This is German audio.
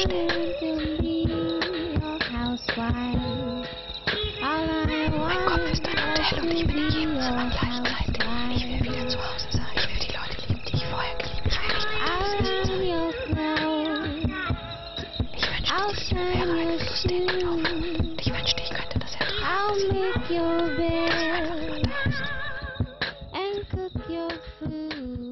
vorstellen. Mein Kopf ist ein Hotel und ich bin in jedem Zimmer gleichzeitig. Ich will wieder zu Hause sein. Ich will die Leute lieben, die ich vorher geliebt habe. Ich will nicht mehr ich wünschte, das wäre ein Fluss, den ich laufe. Ich wünschte, ich könnte das ertragen. Dass du einfach nur da bist.